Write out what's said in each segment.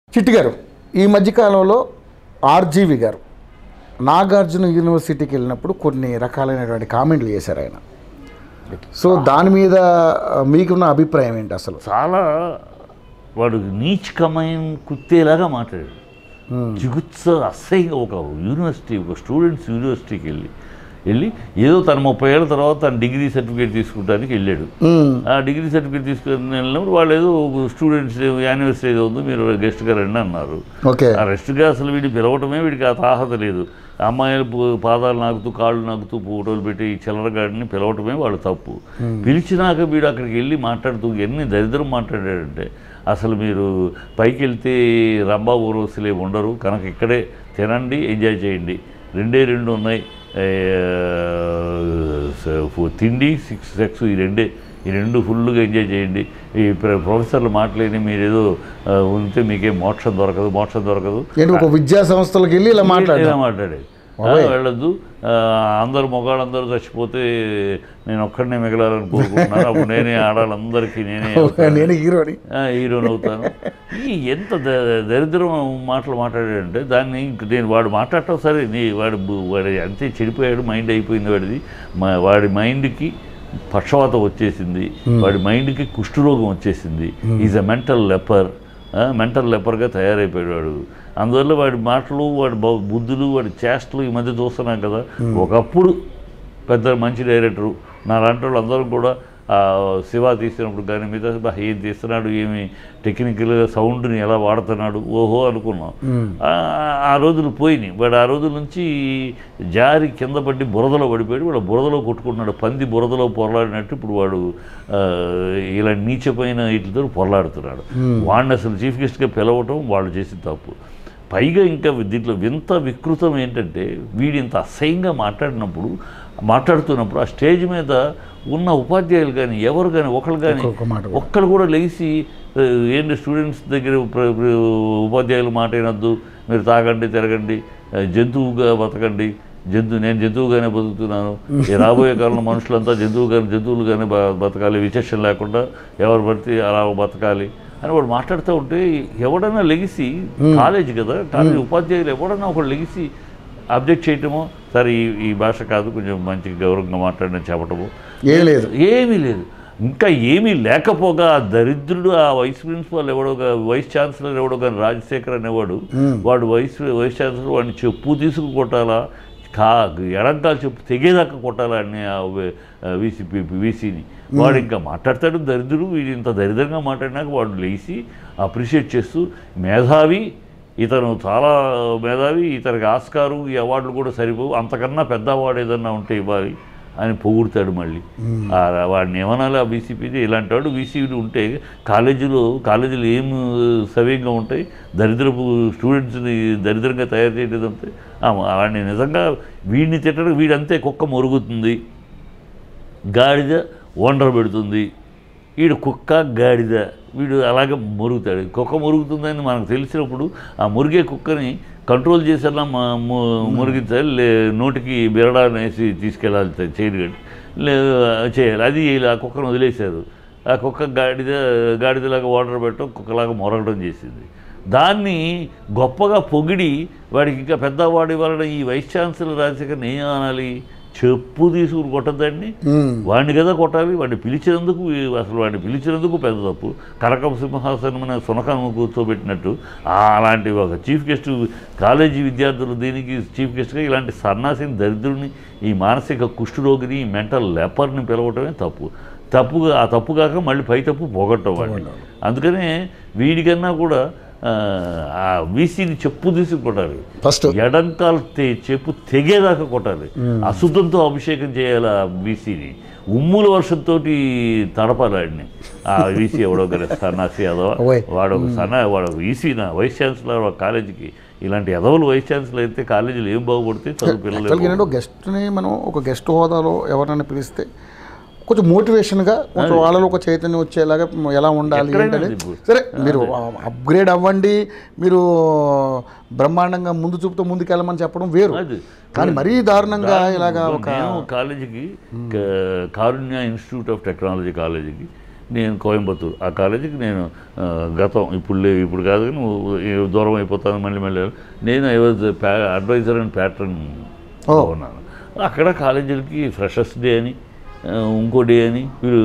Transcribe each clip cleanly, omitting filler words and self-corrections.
చిట్టి గారు ఈ మధ్యకాలంలో ఆర్జీవి గారు నాగార్జున యూనివర్సిటీకి వెళ్ళినప్పుడు కొన్ని రకాలైనటువంటి కామెంట్లు చేశారు ఆయన. సో దాని మీద మీకున్న అభిప్రాయం ఏంటి? అసలు చాలా వాడు నీచకమైన కుత్తేలాగా మాట్లాడాడు. చికిత్స అసహ్యంగా ఒక యూనివర్సిటీ, ఒక స్టూడెంట్స్ యూనివర్సిటీకి వెళ్ళి ఏదో తన 30 ఏళ్ళ తర్వాత తన డిగ్రీ సర్టిఫికేట్ తీసుకుంటానికి వెళ్ళాడు. ఆ డిగ్రీ సర్టిఫికేట్ తీసుకుని వెళ్ళినప్పుడు వాళ్ళు ఏదో స్టూడెంట్స్ యానివర్సరీ ఏదో ఉందో మీరు గెస్ట్గా రండి అన్నారు. ఆ రెస్ట్గా అసలు వీడిని పిలవటమే వీడికి ఆ తాహత లేదు. అమ్మాయిలు పాదాలు నాకుతూ కాళ్ళు నాకుతూ ఫోటోలు పెట్టి చిల్లరగాడిని పిలవటమే వాళ్ళు తప్పు. పిలిచినాక వీడు అక్కడికి వెళ్ళి మాట్లాడుతూ ఎన్ని దరిద్రం మాట్లాడాడంటే అసలు మీరు పైకి వెళ్తే రంభా ఊర్వశులే ఉండరు కనుక ఇక్కడే తినండి, ఎంజాయ్ చేయండి, రెండు ఉన్నాయి, తిండి సెక్స్, ఈ రెండు ఫుల్గా ఎంజాయ్ చేయండి. ఈ ప్రొఫెసర్లు మాట్లాడి మీరు ఏదో ఉంటే మీకేం మోక్షం దొరకదు. ఒక విద్యా సంస్థలకు వెళ్ళి ఇలా మాట్లాడేది. వెళ్ళొద్దు, అందరు మగవాళ్ళందరూ చచ్చిపోతే నేను ఒక్కడనే మిగలాలని కోరుకుంటున్నాను, అప్పుడు నేనే ఆడాలందరికీ నేనే హీరోని అవుతాను. ఈ ఎంత దరిద్రం మాటలు మాట్లాడాడంటే దాన్ని నేను వాడు మాట్లాడటం సరే, వాడు అంతే చెడిపోయాడు, మైండ్ అయిపోయింది వాడిది. వాడి మైండ్కి పక్షవాతం వచ్చేసింది, వాడి మైండ్కి కుష్ఠరోగం వచ్చేసింది. ఈజ్ అ మెంటల్ లెపర్గా తయారైపోయాడు వాడు. అందువల్ల వాడి మాటలు, వాడి బుద్ధులు, వాడి చేష్టలు ఈ మధ్య చూస్తున్నాం కదా. ఒకప్పుడు పెద్ద మంచి డైరెక్టరు నాలాంటి వాళ్ళు అందరూ కూడా శివ తీసినప్పుడు కానీ మిగతా ఏం తీస్తున్నాడు, ఏమి టెక్నికల్గా సౌండ్ని ఎలా వాడుతున్నాడు ఓహో అనుకున్నాం. ఆ రోజులు పోయినాయి. వాడు ఆ రోజుల నుంచి జారి కింద పడి బురదలో పడిపోయాడు. వాడు బురదలో కొట్టుకుంటున్నాడు, పంది బురదలో పొరలాడినట్టు. ఇప్పుడు వాడు ఇలా నీచమైన వీటితో పొరలాడుతున్నాడు. వాడిని అసలు చీఫ్ గెస్ట్గా పిలవటం వాళ్ళు చేసిన తప్పు. పైగా ఇంకా దీంట్లో వింత వికృతం ఏంటంటే వీడి ఇంత అసహ్యంగా మాట్లాడుతున్నప్పుడు ఆ స్టేజ్ మీద ఉన్న ఉపాధ్యాయులు కానీ ఎవరు కానీ ఒక్కళ్ళు కూడా లేచి ఏంటి స్టూడెంట్స్ దగ్గర ఉపాధ్యాయులు మాట వినొద్దు, మీరు తాగండి, తిరగండి, జంతువుగా బతకండి, నేను జంతువుగానే బతుకుతున్నాను, రాబోయే కాలంలో మనుషులంతా జంతువులుగానే బతకాలి, విచక్షణ లేకుండా ఎవరు పడితే అలా బతకాలి అని వాడు మాట్లాడుతూ ఉంటే ఎవడన్నా లెగిసి, కాలేజీ కదా, కాలేజీ ఉపాధ్యాయులు ఎవడన్నా ఒకడు లెగిసి అబ్జెక్ట్ చేయటమో, సరే ఈ భాష కాదు కొంచెం మంచి గౌరవంగా మాట్లాడని చెప్పటము ఏమీ లేదు. ఇంకా ఏమీ లేకపోగా ఆ దరిద్రుడు, ఆ వైస్ ప్రిన్సిపాల్ వైస్ ఛాన్సలర్ ఎవడో కానీ రాజశేఖర్ అనేవాడు, వాడు వైస్ ఛాన్సలర్ వాడిని చెప్పు తీసుకు కొట్టాలా, ఎడంకాలు చెప్పు తెగేదాకా కొట్టాలని వీసీని. వాడు ఇంకా మాట్లాడతాడు దరిద్రుడు. వీడు ఇంత దరిద్రంగా మాట్లాడినాక వాడు లేచి అప్రిషియేట్ చేస్తూ ఇతను చాలా మేధావి, ఇతనికి ఆస్కారు ఈ అవార్డులు కూడా సరిపోవు, అంతకన్నా పెద్ద అవార్డు ఏదన్నా ఉంటే ఇవ్వాలి అని పొగుడుతాడు. మళ్ళీ వాడిని ఏమనాలి? ఆ బీసీపీది ఇలాంటి వాడు వీసీపీ ఉంటే కాలేజీలు ఏం సవ్యంగా ఉంటాయి? దరిద్రపు స్టూడెంట్స్ని దరిద్రంగా తయారు చేయడం అంతే. వాడిని నిజంగా వీడిని తిట్టడం, వీడంతే కుక్క మొరుగుతుంది, గాడిద వండర పెడుతుంది, వీడు కుక్క గాడిద, వీడు అలాగే మొరుగుతాడు. కుక్క మొరుగుతుందని మనకు తెలిసినప్పుడు ఆ మురిగే కుక్కని కంట్రోల్ చేసేలా మురిగించాలి, నోటికి బిరడాన్ని వేసి తీసుకెళ్ళాలి, చేయాలి. అది ఆ కుక్కను వదిలేశారు. ఆ కుక్క గాడిదలాగా వాటర్ పెట్టడం, కుక్కలాగా మొరగడం చేసింది. దాన్ని గొప్పగా పొగిడి వాడికి ఇంకా పెద్ద అవార్డు ఇవ్వాలని ఈ వైస్ ఛాన్సలర్ రాజశేఖర్ని ఏం అనాలి? చెప్పు తీసుకుని కొట్టద్దండి, వాడిని కదా కొట్టాలి. వాడిని పిలిచినందుకు పెద్ద తప్పు. కనకం సింహాసనం సునకం కూర్చోబెట్టినట్టు అలాంటి ఒక చీఫ్ గెస్ట్ కాలేజీ విద్యార్థులు దీనికి చీఫ్ గెస్ట్గా ఇలాంటి సన్నాసిని, దరిద్రుని, ఈ మానసిక కుష్ఠరోగిని, ఈ మెంటల్ లెపర్ని పిలవటమే ఆ తప్పు కాక మళ్ళీ పై తప్పు పోగొట్టం వాడిని. అందుకనే వీడికన్నా కూడా వీసీని చెప్పు తీసుకు కొట్టాలి, ఫస్ట్ ఎడంకాలు చెప్పు తెగేదాకా కొట్టాలి, అశుద్ధంతో అభిషేకం చేయాలి ఆ వీసీని, ఉమ్ముల వర్షంతో తడపాలి వాడిని. ఆ వీసీ ఎవడో సన్నాసి అదవా, వాడు వీసీనా వైస్ ఛాన్సలర్ కాలేజీకి. ఇలాంటి ఎదవలు వైస్ ఛాన్సలర్ అయితే కాలేజీలు ఏం బాగుపడితే చదువు పిల్లలు. గెస్ట్ని మనం ఒక గెస్ట్ హోదాలో ఎవరైనా పిలిస్తే కొంచెం మోటివేషన్గా, కొంచెం వాళ్ళలో ఒక చైతన్యం వచ్చేలాగా ఎలా ఉండాలి ఏంటనేది. సరే, మీరు అప్గ్రేడ్ అవ్వండి, మీరు బ్రహ్మాండంగా ముందు చూపుతో ముందుకెళ్ళమని చెప్పడం వేరు, కానీ మరీ దారుణంగా ఇలాగా ఒక కాలేజీకి కారుణ్య ఇన్స్టిట్యూట్ ఆఫ్ టెక్నాలజీ కాలేజీకి నేను కోయంబత్తూరు ఆ కాలేజీకి నేను గతం ఇప్పుడు కాదు కానీ దూరం అయిపోతాను మళ్ళీ నేను I was adviser and patron ఉన్నాను. అక్కడ కాలేజీలకి ఫ్రెషర్స్ డే అని ఇంకో డే అని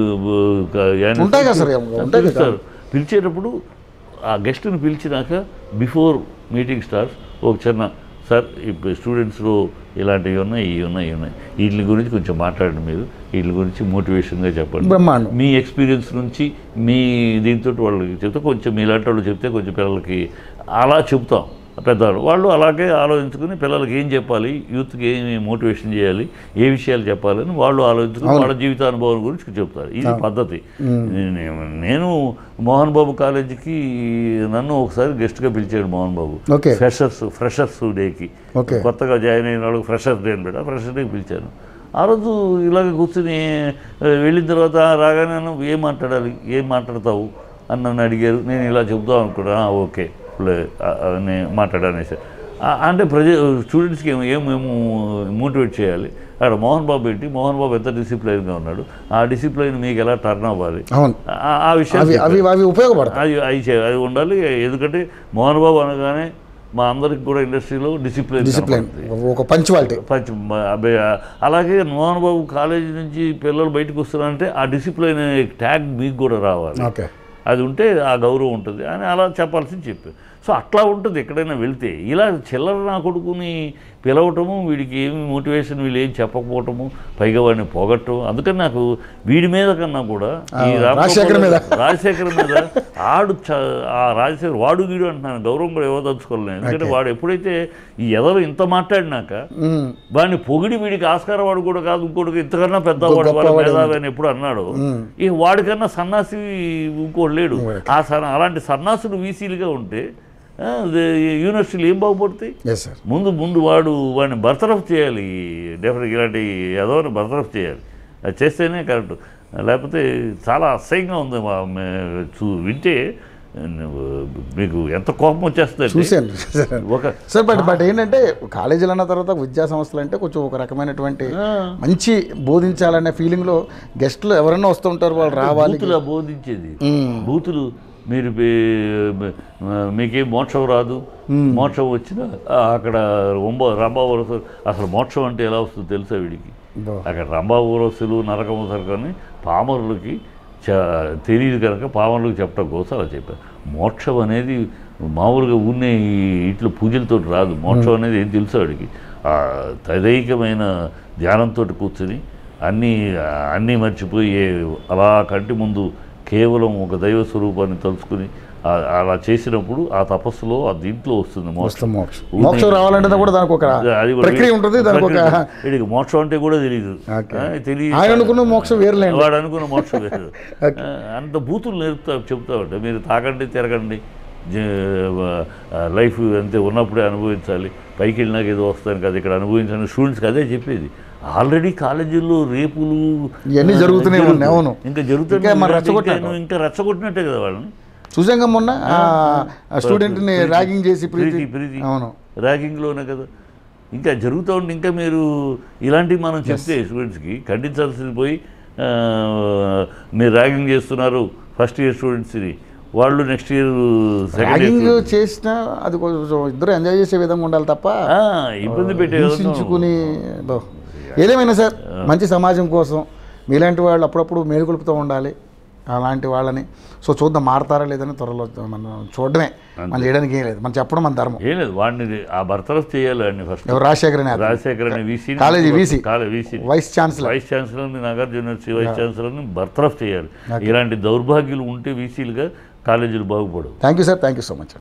పిలుస్తారు. పిలిచేటప్పుడు ఆ గెస్ట్ని పిలిచినాక బిఫోర్ మీటింగ్ స్టార్ట్స్ ఒక చిన్న సార్ ఇప్పుడు స్టూడెంట్స్లో ఇలాంటివి ఉన్నాయి వీటి గురించి కొంచెం మాట్లాడండి, మీరు వీటి గురించి మోటివేషన్గా చెప్పండి, మీ ఎక్స్పీరియన్స్ నుంచి మీ దీంతో వాళ్ళకి చెప్తే కొంచెం మీలాంటి వాళ్ళు చెప్తే కొంచెం పిల్లలకి అలా చెప్తాం. పెద్దవాళ్ళు వాళ్ళు అలాగే ఆలోచించుకుని పిల్లలకి ఏం చెప్పాలి, యూత్కి ఏమి మోటివేషన్ చేయాలి, ఏ విషయాలు చెప్పాలని వాళ్ళు ఆలోచించుకుని వాళ్ళ జీవితానుభవం గురించి చెప్తారు. ఇది పద్ధతి. నేను మోహన్ బాబు కాలేజీకి నన్ను ఒకసారి గెస్ట్గా పిలిచాడు మోహన్ బాబు. ఫ్రెషర్స్ డేకి కొత్తగా జాయిన్ అయిన వాళ్ళకి ఫ్రెషర్స్ డే అని ఫ్రెషర్స్ డేకి పిలిచాను. ఆ రోజు ఇలాగ కూర్చుని వెళ్ళిన తర్వాత రాగానే ఏం మాట్లాడాలి, ఏం మాట్లాడతావు అని నన్ను అడిగారు. నేను ఇలా చెప్తాను అనుకున్నా. ఓకే నేను మాట్లాడానేసి అంటే స్టూడెంట్స్కి ఏమేమో మోటివేట్ చేయాలి. అక్కడ మోహన్ బాబు ఏంటి, మోహన్ బాబు ఎంత డిసిప్లైన్గా ఉన్నాడు, ఆ డిసిప్లైన్ మీకు ఎలా టర్న్ అవ్వాలి, ఆ విషయం ఉపయోగపడతాయి. అది ఉండాలి. ఎందుకంటే మోహన్ బాబు అనగానే మా అందరికి కూడా ఇండస్ట్రీలో డిసిప్లైన్ ఒక పంచువాలిటీ అలాగే మోహన్ బాబు కాలేజీ నుంచి పిల్లలు బయటకు వస్తున్నారంటే ఆ డిసిప్లైన్ ట్యాగ్ మీకు కూడా రావాలి. అది ఉంటే ఆ గౌరవం ఉంటుంది అని అలా చెప్పాల్సింది చెప్పారు. సో అట్లా ఉంటుంది ఎక్కడైనా వెళ్తే. ఇలా చిల్లర నా కొడుకుని పిలవటము, వీడికి ఏమి మోటివేషన్ వీళ్ళు ఏం చెప్పకపోవటము, పైగా వాడిని పోగొట్టడం. అందుకని నాకు వీడి మీద కన్నా కూడా ఈ రాజశేఖర్ మీద రాజశేఖర్ వాడు వీడు అంటున్నాను, గౌరవం కూడా ఇవ్వదలుచుకోలేదు. ఎందుకంటే వాడు ఎప్పుడైతే ఈ ఎదలు ఇంత మాట్లాడినాక వాడిని పొగిడి వీడికి ఆస్కారం వాడు కూడా కాదు, ఇంకోటికి ఇంతకన్నా పెద్దవాడు వాడు మేధావి అని ఎప్పుడు అన్నాడు. ఈ వాడికన్నా సన్నాసి ఇంకోటి లేడు. అలాంటి సన్నాసులు వీసీలుగా ఉంటే యూనివర్సిటీలు ఏం బాగుపడతాయి? ముందు వాడిని బర్తరఫ్ చేయాలి. డెఫినెట్గా ఇలాంటి ఎదవని బర్తరఫ్ చేయాలి. అది చేస్తేనే కరెక్ట్. లేకపోతే చాలా అసహ్యంగా ఉంది వింటే. మీకు ఎంత కోపం వచ్చేస్తుంది చూశాను సార్. బట్ ఏంటంటే కాలేజీలు అన్న తర్వాత విద్యా సంస్థలు అంటే కొంచెం ఒక రకమైనటువంటి మంచి బోధించాలనే ఫీలింగ్లో గెస్టులు ఎవరైనా వస్తుంటారు, వాళ్ళు రావాలి. బోధించేది బూతులు. మీరు మీకేం మోక్షం రాదు, మోక్షం వచ్చినా అక్కడ రంభావరసు అసలు మోక్షం అంటే ఎలా వస్తుందో తెలుసా వీడికి? అక్కడ రంభావరసులు నరకము సరకని పామరులకి తెలియదు కనుక పామరులకు చెప్పడం కోసం అలా చెప్పారు. మోక్షం అనేది మామూలుగా ఉన్న ఇట్లా పూజలతో రాదు. మోక్షం అనేది ఏం తెలుసు వాడికి? తదైకమైన ధ్యానంతో కూర్చుని అన్నీ మర్చిపోయి అలా కంటి ముందు కేవలం ఒక దైవ స్వరూపాన్ని తలుచుకుని అలా చేసినప్పుడు ఆ తపస్సులో ఆ దీంట్లో వస్తుంది మోక్షం రావాలంటే కూడా దానికి ఒక ప్రక్రియ ఉంటుంది. వీడికి మోక్షం అంటే కూడా తెలియదు. అనుకున్న మోక్షం వేరే, వాడు అనుకున్న మోక్షం వేరు. అంత బూతులు చెప్తా ఉంటా. మీరు తాగండి తిరగండి, లైఫ్ అంతే ఉన్నప్పుడే అనుభవించాలి, పైకి వెళ్ళినాక ఏదో వస్తాను కదా ఇక్కడ అనుభవించాలని స్టూడెంట్స్కి అదే చెప్పేది. ఆల్రెడీ కాలేజీల్లో రేపులు ఇవన్నీ జరుగుతున్నాయి. ఇంకా జరుగుతున్నాయి. ఇంకా రెచ్చగొట్టినట్టే కదా వాళ్ళని. చూసాం మొన్న స్టూడెంట్ని ర్యాగింగ్ చేసి ప్రీతి ర్యాగింగ్లోనే కదా ఇంకా జరుగుతూ ఉంటే ఇంకా మీరు ఇలాంటివి మనం చెప్తే స్టూడెంట్స్కి ఖండించాల్సింది పోయి మీరు ర్యాగింగ్ చేస్తున్నారు ఫస్ట్ ఇయర్ స్టూడెంట్స్ని, వాళ్ళు నెక్స్ట్ ఇయర్ ర్యాగింగ్ చేసినా అది కొంచెం ఇద్దరు ఎంజాయ్ చేసే విధంగా ఉండాలి తప్ప ఇబ్బంది పెట్టేసుకుని. ఏదేమైనా సార్ మంచి సమాజం కోసం మీలాంటి వాళ్ళు అప్పుడప్పుడు మేలుకొలుపుతూ ఉండాలి అలాంటి వాళ్ళని. సో చూద్దాం మారతారా లేదని త్వరలో మనం చూడడమే, మనం చేయడానికి ఏం లేదు, మనం చెప్పడం మన ధర్మం. ఏం లేదు, వాడిని ఆ బర్తరఫ్ చేయాలి. వాడిని ఫస్ట్ రాజశేఖర్ అని వీసీ వైస్ ఛాన్సలర్ని నాగార్జున యూనివర్సిటీ వైస్ ఛాన్సలర్ని బర్తరఫ్ చేయాలి. ఇలాంటి దౌర్భాగ్యులు ఉంటే వీసీలుగా కాలేజీలు బాగుపడవు. Thank you sir, thank you so much.